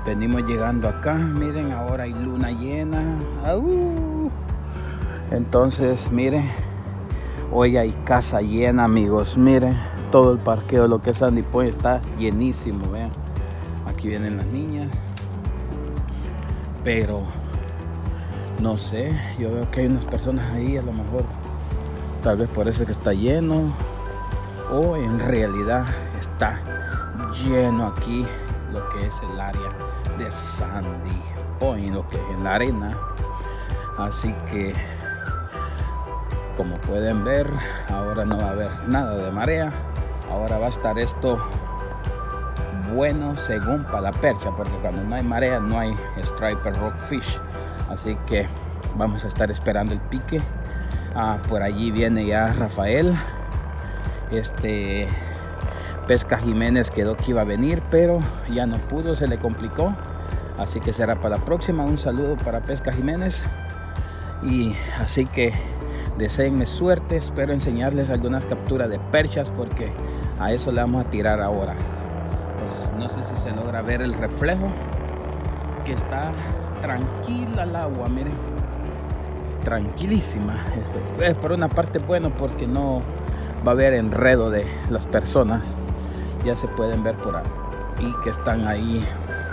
Venimos llegando acá, miren, ahora hay luna llena. Entonces, miren, hoy hay casa llena, amigos. Miren, todo el parqueo, lo que es Sandy Point está llenísimo, vean. Aquí vienen las niñas. Pero, no sé, yo veo que hay unas personas ahí, a lo mejor, tal vez por eso que está lleno. O en realidad está lleno aquí lo que es el área de Sandy Point, lo que es en la arena. Así que, como pueden ver, ahora no va a haber nada de marea. Ahora va a estar esto bueno según para la percha, porque cuando no hay marea no hay striper rockfish. Así que vamos a estar esperando el pique. Por allí viene ya Rafael. Pesca Jiménez quedó que iba a venir, pero ya no pudo, se le complicó. Así que será para la próxima. Un saludo para Pesca Jiménez. Y así que deseenme suerte. Espero enseñarles algunas capturas de perchas, porque a eso le vamos a tirar ahora. Pues no sé si se logra ver el reflejo, que está tranquila el agua, miren, tranquilísima. Es por una parte bueno, porque no va a haber enredo de las personas. Ya se pueden ver por ahí que están ahí,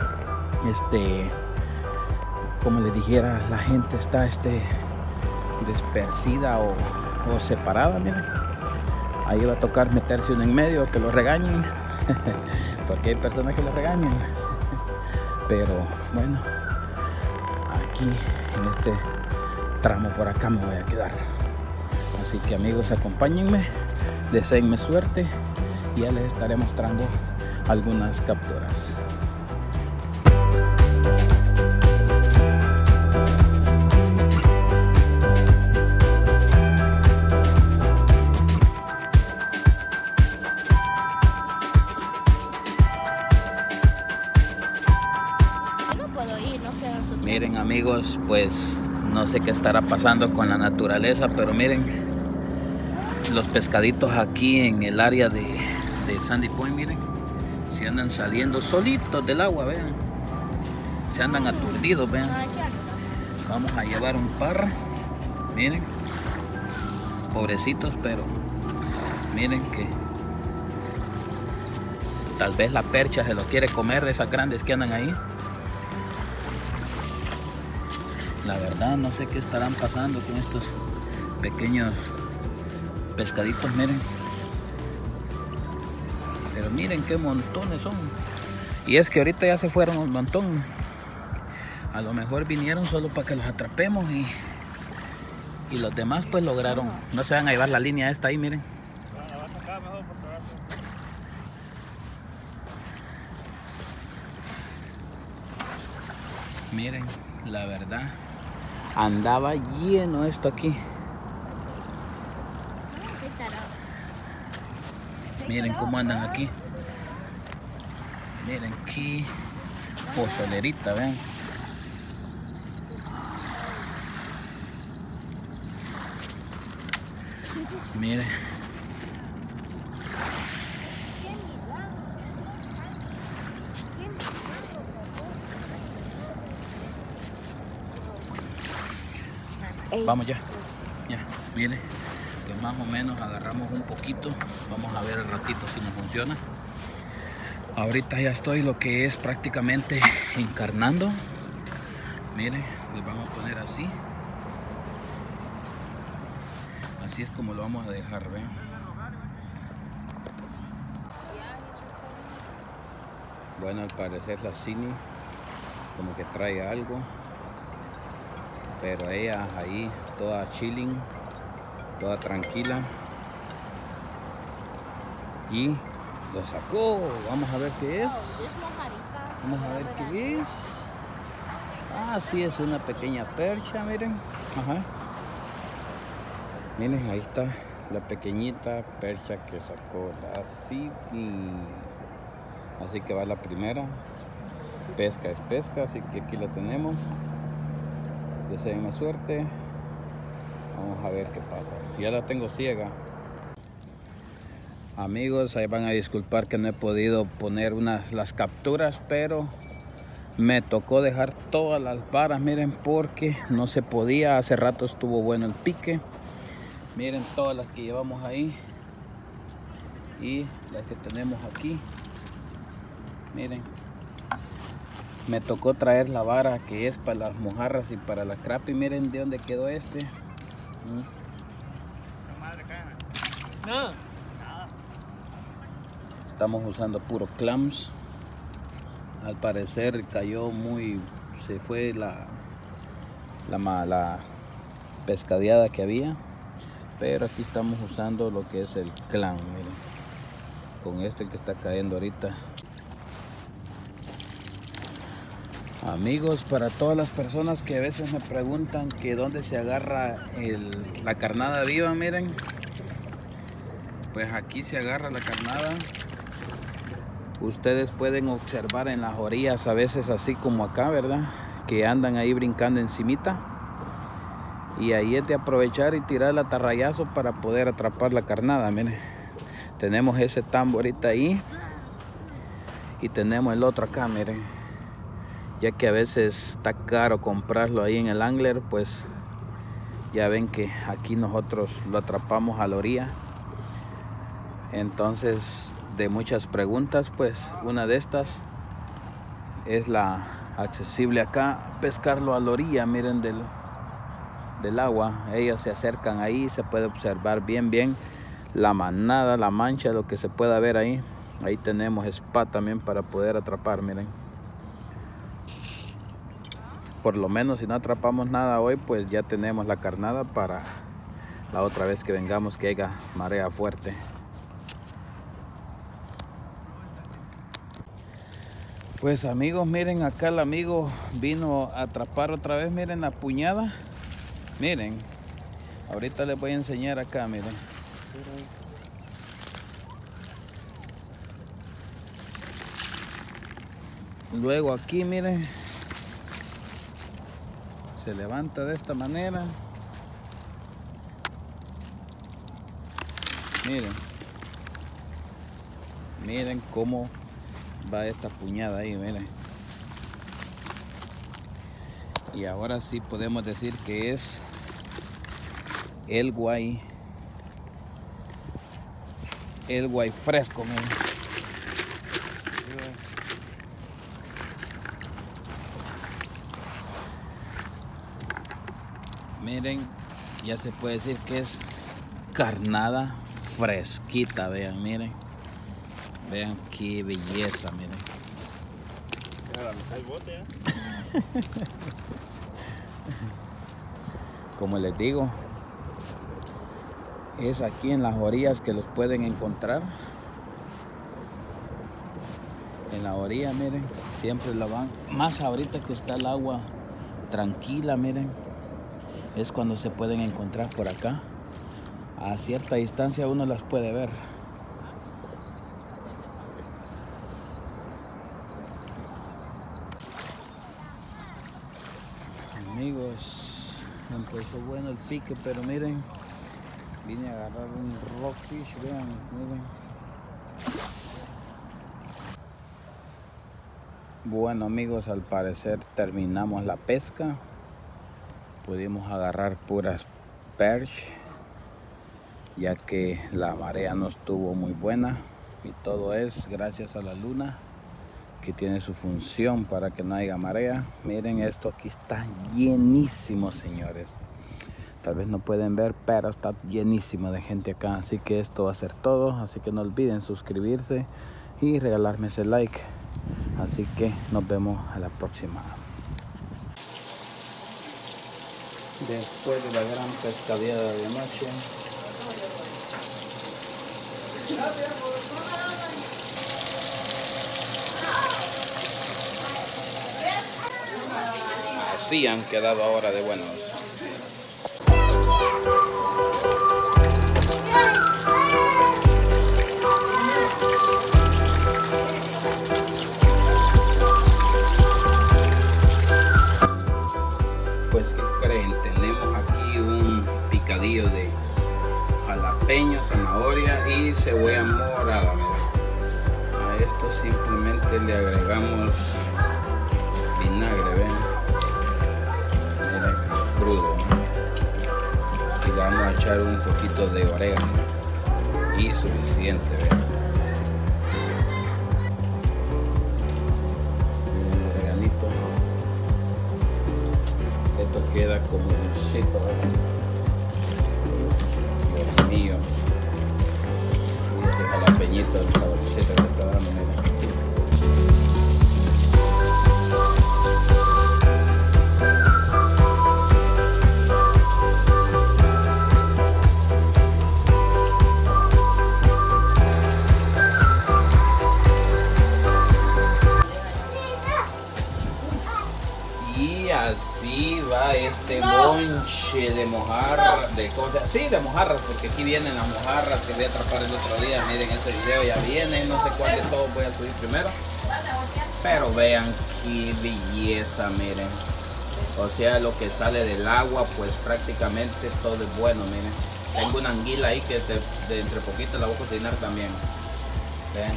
como les dijera, la gente está dispersida o separada. Miren, ahí va a tocar meterse uno en medio, que lo regañen porque hay personas que lo regañan. Pero bueno, aquí en este tramo por acá me voy a quedar. Así que, amigos, acompáñenme, deseenme suerte y ya les estaré mostrando algunas capturas. Miren, amigos, pues no sé qué estará pasando con la naturaleza, pero miren los pescaditos aquí en el área de Sandy Point. Miren, se andan saliendo solitos del agua, vean, se andan aturdidos, vean. Vamos a llevar un par, miren, pobrecitos, pero miren que tal vez la percha se lo quiere comer, esas grandes que andan ahí. La verdad no sé qué estarán pasando con estos pequeños pescaditos, miren. Pero miren qué montones son. Y es que ahorita ya se fueron un montón. A lo mejor vinieron solo para que los atrapemos y los demás pues lograron. No se van a llevar la línea esta ahí, miren. Miren, la verdad andaba lleno esto aquí. Miren cómo andan aquí. Miren qué pozolerita, vean. Miren. Vamos ya. Miren, que más o menos agarramos un poquito. Vamos a ver al ratito si nos funciona. Ahorita ya estoy lo que es prácticamente encarnando. Miren, les vamos a poner así. Así es como lo vamos a dejar, vean. Bueno, al parecer la Cini como que trae algo, pero ella ahí toda chilling, toda tranquila, y lo sacó. Vamos a ver qué es. Vamos a ver qué es. Sí, es una pequeña percha, miren. Ajá. Miren, ahí está la pequeñita percha que sacó la Cini. Así que va la primera. Pesca es pesca, así que aquí la tenemos. Deseenme suerte. Vamos a ver qué pasa. Ya la tengo ciega. Amigos, ahí van a disculpar que no he podido poner las capturas, pero Me tocó dejar todas las varas, miren, porque no se podía. Hace rato estuvo bueno el pique. Miren todas las que llevamos ahí y las que tenemos aquí. Miren, me tocó traer la vara que es para las mojarras y para la crappie. Miren de dónde quedó este. Estamos usando puro clams. Al parecer cayó se fue la pescadeada que había, pero aquí estamos usando lo que es el clam, miren, con este que está cayendo ahorita. Amigos, para todas las personas que a veces me preguntan que dónde se agarra la carnada viva, miren, pues aquí se agarra la carnada. Ustedes pueden observar en las orillas, a veces así como acá, ¿verdad? Que andan ahí brincando encimita. Y ahí es de aprovechar y tirar el atarrayazo para poder atrapar la carnada. Miren, tenemos ese tambo ahorita ahí. Y tenemos el otro acá, miren. Ya que a veces está caro comprarlo ahí en el angler, pues ya ven que aquí nosotros lo atrapamos a la orilla. Entonces, de muchas preguntas, pues una de estas es la accesible acá, pescarlo a la orilla, miren, del agua. Ellos se acercan ahí, se puede observar bien la manada, la mancha, lo que se pueda ver ahí. Ahí tenemos spa también para poder atrapar, miren. Por lo menos si no atrapamos nada hoy, pues ya tenemos la carnada para la otra vez que vengamos, que haya marea fuerte. Pues amigos, miren, acá el amigo vino a atrapar otra vez, miren la puñada. Miren, ahorita les voy a enseñar acá, miren. Luego aquí, miren, se levanta de esta manera. Miren cómo va esta puñada ahí, miren. Y ahora sí podemos decir que es el guay fresco, miren. Miren, ya se puede decir que es carnada fresquita, vean, miren. Vean qué belleza, miren. Como les digo, es aquí en las orillas que los pueden encontrar. En la orilla, miren, siempre la van. Más ahorita que está el agua tranquila, miren, es cuando se pueden encontrar por acá. A cierta distancia uno las puede ver. Amigos, empezó bueno el pique, pero miren, vine a agarrar un rockfish, vean, miren. Bueno amigos, al parecer terminamos la pesca. Pudimos agarrar puras perch, ya que la marea no estuvo muy buena, y todo es gracias a la luna, que tiene su función para que no haya marea. Miren, esto aquí está llenísimo, señores. Tal vez no pueden ver, pero está llenísimo de gente acá. Así que esto va a ser todo. Así que no olviden suscribirse y regalarme ese like. Así que nos vemos a la próxima. Después de la gran pescadeada de noche, así han quedado ahora de buenos. Pues ¿qué creen? Tenemos aquí un picadillo de jalapeño, zanahoria y cebolla morada. A esto simplemente le agregamos vamos a echar un poquito de orégano y suficiente, vean. Un oreganito. Esto queda como dulcito, ¿verdad? Dios mío. Y ese jalapeñito, el saborcito que está dando, mira. Así va este bonche de mojarras, de mojarras, porque aquí vienen las mojarras que voy a atrapar el otro día. Miren, este video ya viene, no sé cuál de todos voy a subir primero, pero vean qué belleza, miren. O sea, lo que sale del agua, pues prácticamente todo es bueno, miren. Tengo una anguila ahí que de entre poquito la voy a cocinar también. ¿Ven?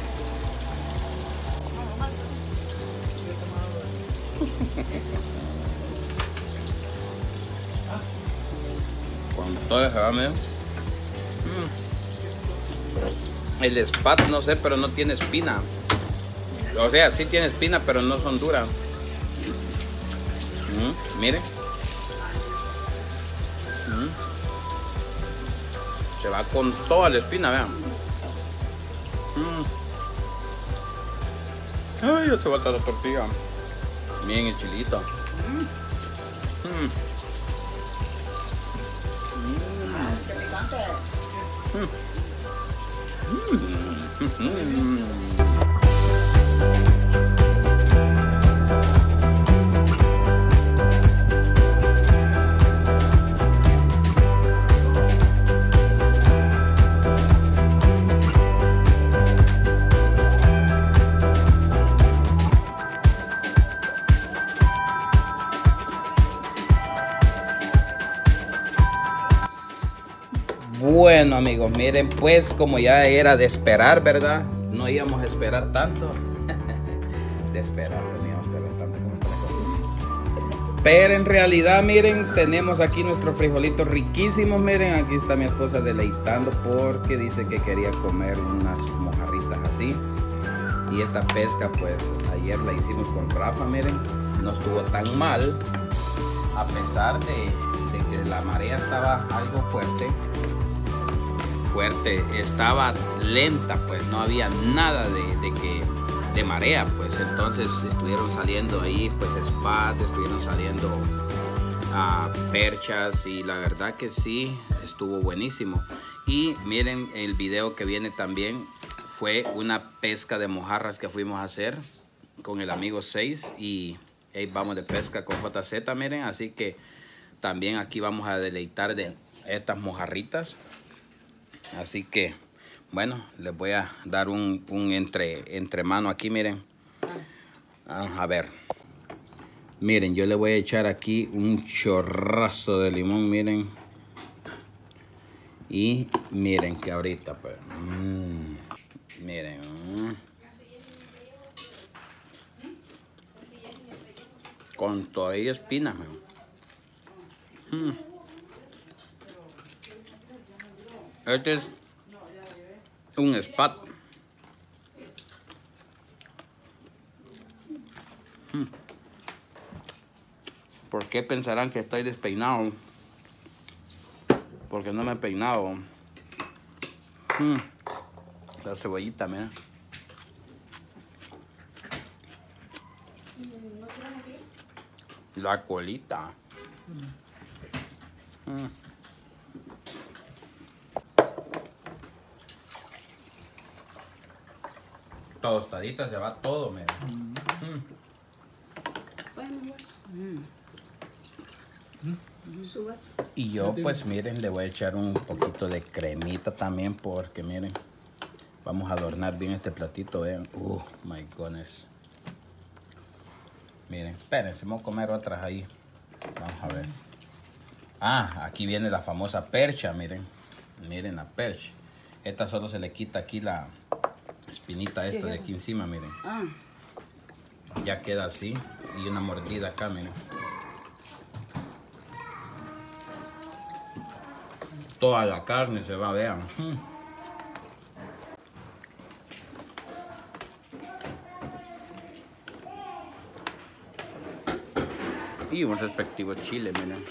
Con todo eso, miren. El spat, no sé, pero no tiene espina. O sea, sí tiene espina, pero no son duras. Miren. Se va con toda la espina, vean. Ay, ya se va a la tortilla. Miren el chilito. Bueno, amigos, miren, pues como ya era de esperar, ¿verdad? No íbamos a esperar tanto. De esperar, teníamos que ver tanto como para cosas. Pero en realidad, miren, tenemos aquí nuestros frijolitos riquísimos. Miren, aquí está mi esposa deleitando porque dice que quería comer unas mojarritas así. Y esta pesca, pues, ayer la hicimos con Rafa, miren. No estuvo tan mal, a pesar de que la marea estaba algo fuerte, estaba lenta, pues no había nada de marea, pues entonces estuvieron saliendo ahí pues spat, estuvieron saliendo perchas y la verdad que sí estuvo buenísimo. Y miren, el video que viene también fue una pesca de mojarras que fuimos a hacer con el amigo 6 y ahí vamos de pesca con JZ, miren, así que también aquí vamos a deleitar de estas mojarritas. Así que, bueno, les voy a dar un entremano aquí, miren. A ver. Miren, yo le voy a echar aquí un chorrazo de limón, miren. Y miren que ahorita, pues, miren. Con todavía espinas, Este es un spat. ¿Por qué pensarán que estoy despeinado? Porque no me he peinado. La cebollita, mira. La colita. Tostadita se va todo, mira. Y yo pues miren, le voy a echar un poquito de cremita también porque miren, vamos a adornar bien este platito, vean. My goodness. Miren, espérense, vamos a comer otras ahí. Vamos a ver. Aquí viene la famosa percha, miren. Miren la percha. Esta solo se le quita aquí la espinita esta de aquí encima, miren. Ya queda así. Y una mordida acá, miren. toda la carne se va, vean. Y un respectivo chile, miren.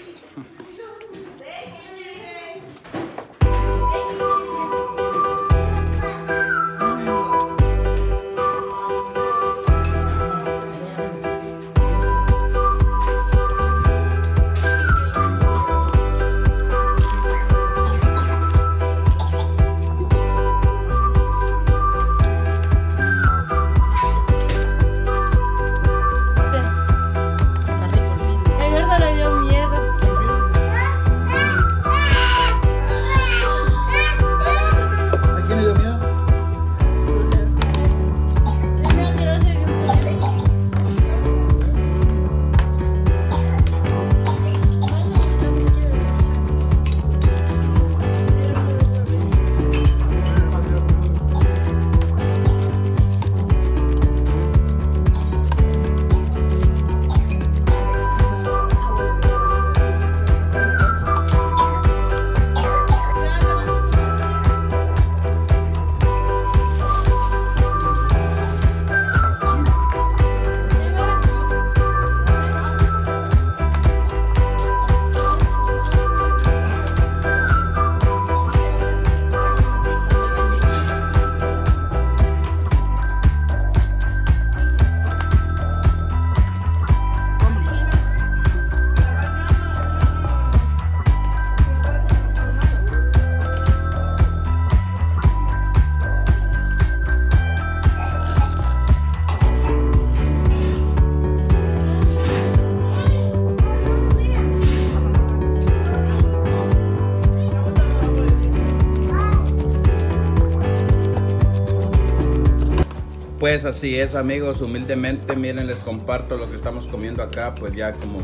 Pues así es, amigos, humildemente, miren, les comparto lo que estamos comiendo acá, pues ya como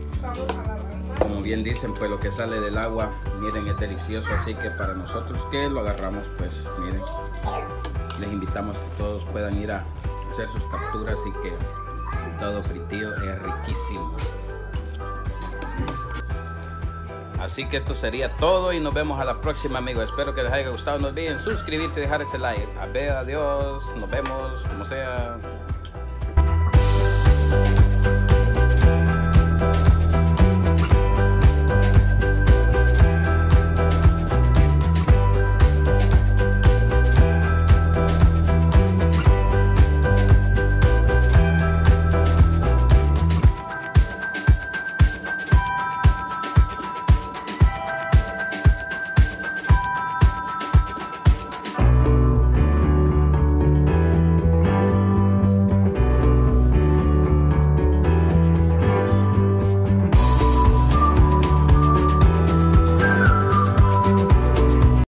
bien dicen, pues lo que sale del agua, miren, es delicioso, así que para nosotros que lo agarramos, pues miren, les invitamos a que todos puedan ir a hacer sus capturas y que todo fritío es riquísimo. Así que esto sería todo y nos vemos a la próxima, amigos. Espero que les haya gustado. No olviden suscribirse y dejar ese like. A ver, adiós. Nos vemos, como sea.